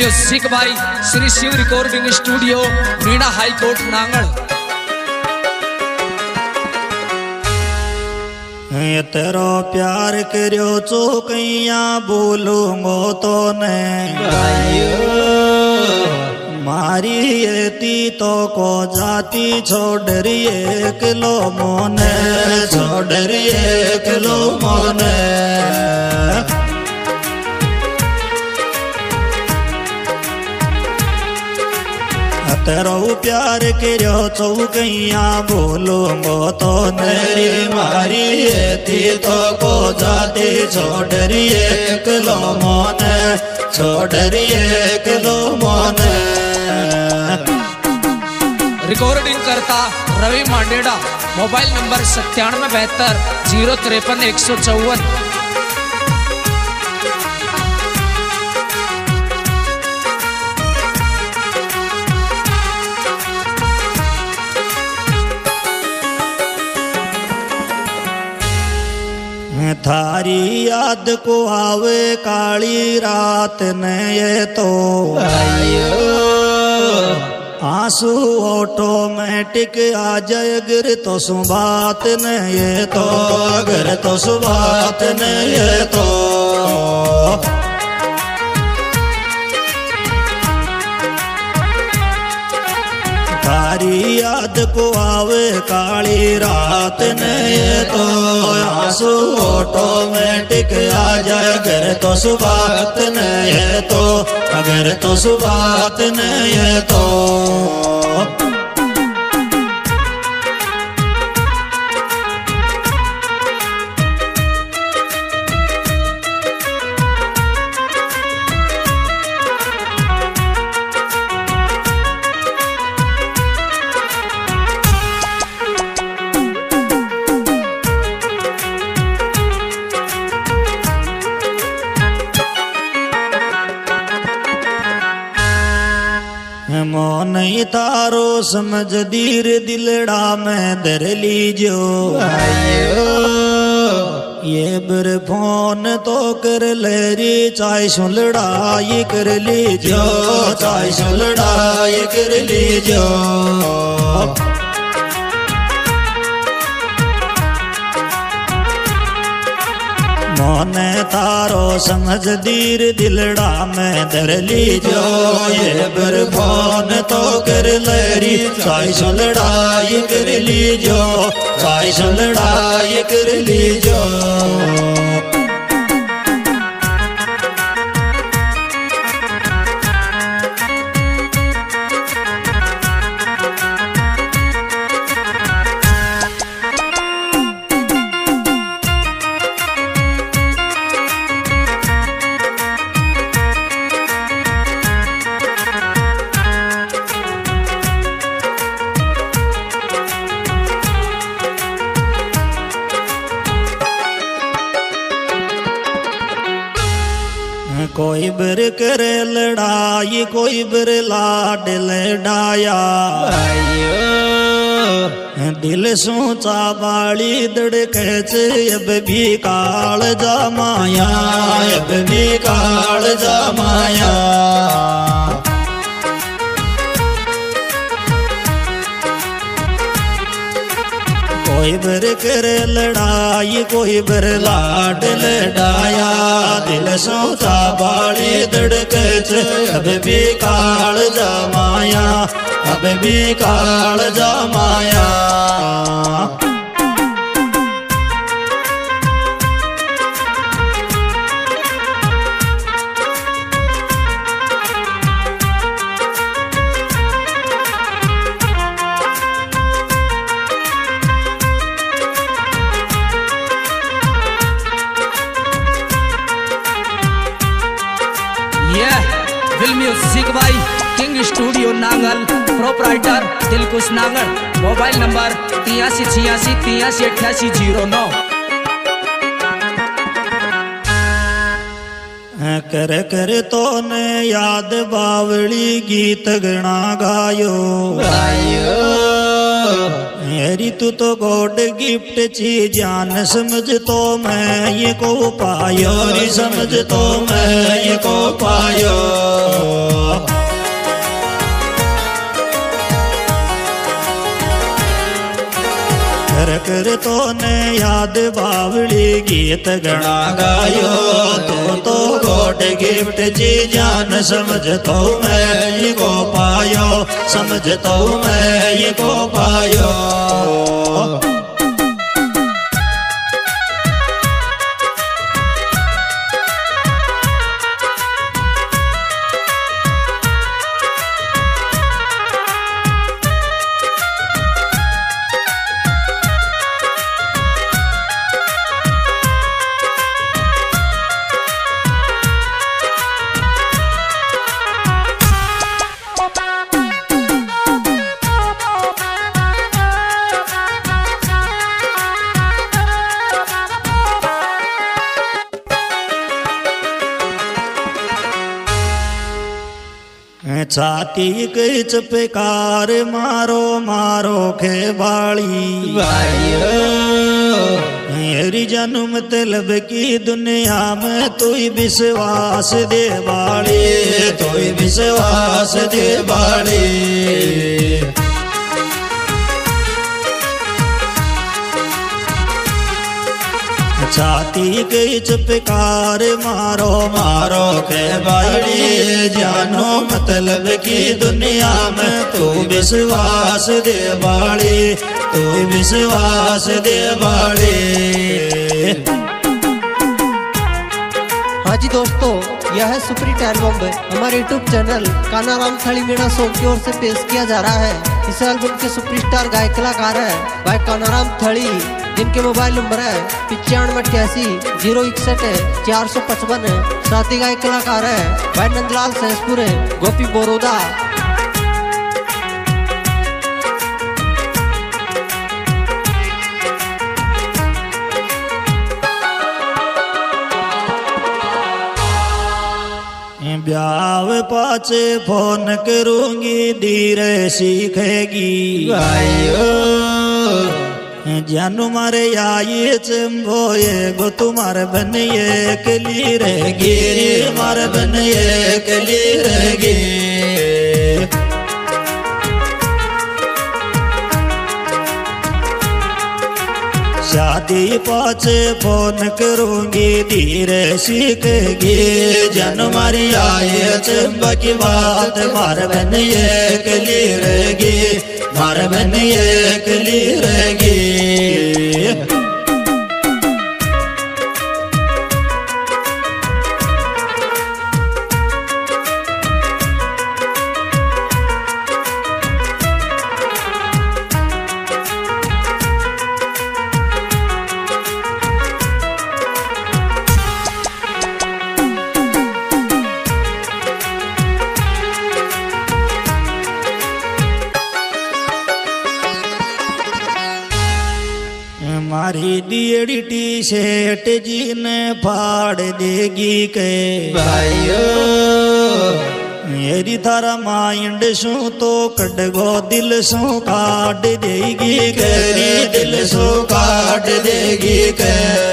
Music by Shri Shiv recording studio Meena high court Nangal. तेरो प्यार करो चौकैया बोलूंगो तो मारी एती तो को जाती छोड़िए किलो मोने छोड़िए किलो मोने तेरो प्यार करो चौकैया बोलूंगो तो मेरी मारी थी तो को जाती छोड़िए किलो मोने छोड़िए किलो मोने। रिकॉर्डिंग करता रवि मांडेड़ा, मोबाइल नंबर 9772 053 154। थारी याद को आवे काली रात ने ये तो आंसू ऑटोमेटिक आ जाए अगर तो सुबात ने ये तो अगर तो सुबात ने ये तो थारी याद को आवे काली रात ने तो आंसू ऑटोमेटिक आ जाए अगर तो सुबात ने तो अगर तो सुबात ने तो। नहीं तारो समझ दीर दिलड़ा में दर लीजो ये बर फोन तो कर लेरी चाय सो लड़ाई कर लीजो चाय सो लड़ाई कर लीजो। मोने तारो समझ दीर दिलड़ा में दर लीजो ये बर फोन तो कर लेरी चाय सो लड़ाई कर लीजो चाय सो लड़ाई कर लीजो। कोई बर करे लड़ाई कोई बर लाड लड़ाया दिल सोचा बाली दड़के अब भी काल जमाया अब भी काल जमाया। कोई बर करे लड़ाई कोई बर लाड लड़ाया दिल सोचा बाली दड़के अब भी काल जमाया अब भी काल जमाया। Music by king studio Nangal, proprietor Dilkhush Nangal, mobile number 8386838809। कर कर तो ने याद बावली गीत गणा गायो मेरी तू तो गॉड गिफ्ट ची जान समझ तो मैं ये को पायो री समझ तो मैं ये को पायो कर तो ने याद बावली गीत गणा गायो तो गॉड गिफ्ट जी जान समझ तो मैं ये को पायो समझ तो मैं ये को पायो छाती के चपकार मारो मारो के बाड़ी मेरी जन्म मतलब की दुनिया में तू ही विश्वास दे बाड़ी तू ही विश्वास दे बाड़ी छाती के चपकार मारो मारो के बाड़ी जानो मतलब की दुनिया में तू विश्वास दे बाड़ी तू विश्वास दे बाड़ी। हाँ जी दोस्तों, यह है सुपरहिट एल्बम हमारे YouTube channel Kanaram Thadi Meena show की ओर से पेश किया जा रहा है। इस एल्बम के सुपरस्टार गायक कलाकार है भाई कानाराम थड़ी, जिनके मोबाइल नंबर है 9588-061-455 है। साथ ही गायक कलाकार है भाई नंदलाल सहसपुर है, गोपी बोरोदा। ब्याह पाचे फोन करूंगी धीरे सीखेगी जानू मारे आये चंबोए गो तुम्हारे बन ये कली रहेगी मारे बन ये कली रहेगी। शादी पाचे फोन करूंगी धीरे सीखेगी जन मारी आये चंबा की बात मार बन ये कली रहेगी मार बन ये कली रहेगी। मारी दियड़ी टी शर्ट जी ने फाड़ देगी के भाइयों मेरी थारा माइंड सू तो कटगो दिल सू काट देगी करी दिल सू काट देगी के।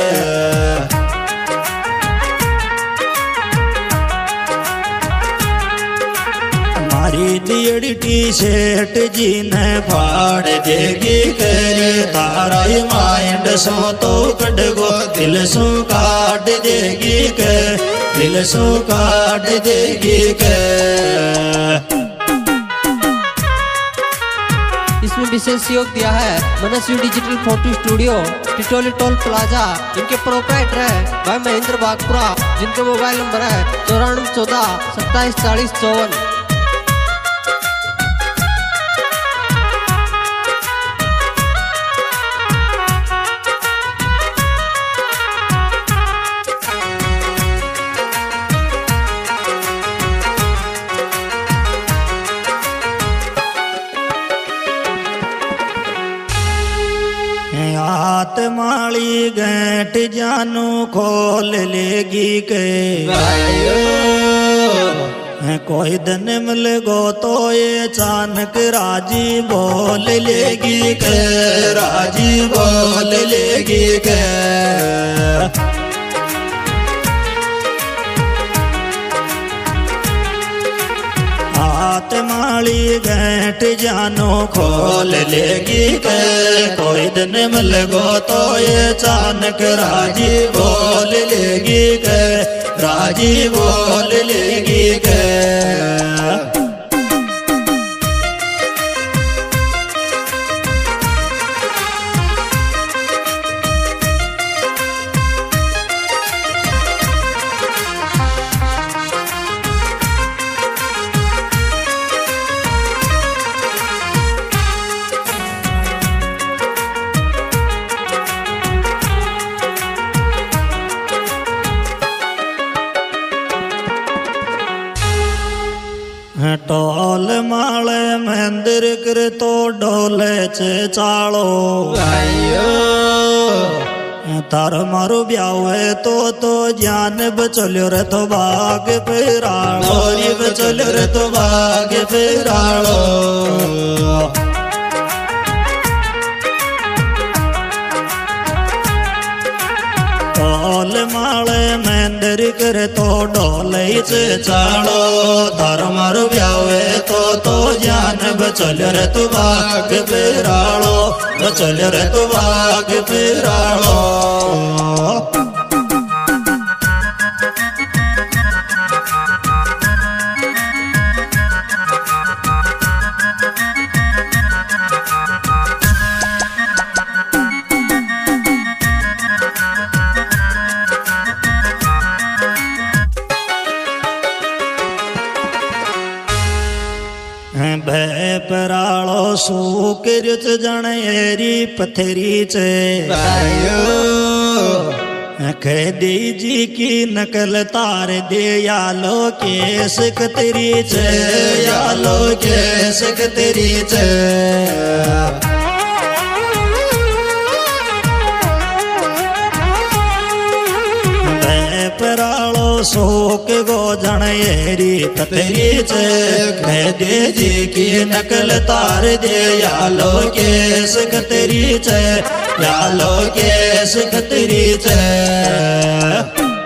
मारी दियड़ी टी शर्ट जी ने फाड़ देगी करी तारा माइंड सो तो कटगो दिल सो काट देगी के दिल सो काट देगी के। इसमें विशेष सहयोग दिया है Manasvi digital photo studio Titoli toll plaza. इनके प्रोपराइटर है भाई महेंद्र बागपुरा, जिनके मोबाइल नंबर है 9414 27 40 54। हाथ माली गैट जानू खोल लेगी के कोई दिन मिल गो तो ये अचानक राजी बोल लेगी के, राजी बोल लेगी के। हाथ माली गैठ जानो खोल लेगी के, कोई दिन मिल गो तो ये अचानक राजी बोल लेगी के, राजी बोल लेगी के। टोल माले मंदिर कर तो डोले चे चालो आयो, तार मारो ब्यावे तो जान बचलो रे तो भाग फेरालो, ये बचलो रे तो भाग फेरालो। टोल माले मंदिर कर तो डोले चे चालो, धर्मर ब्यावे तो जान बचल रे तू भाग फेरालो, बचल रे तू भाग फेरालो। भय परालो सूकृत जनेरी पथरी चे आयो, खेदी जी की नकल तार दे यालो केस कतरी चे, यालो केस कतरी चे। परालो शोक गो जनेरी पतरी चे, खेदे जी की नकल तार दे यालो केस कतरी चे, यालो केस कतरी चे।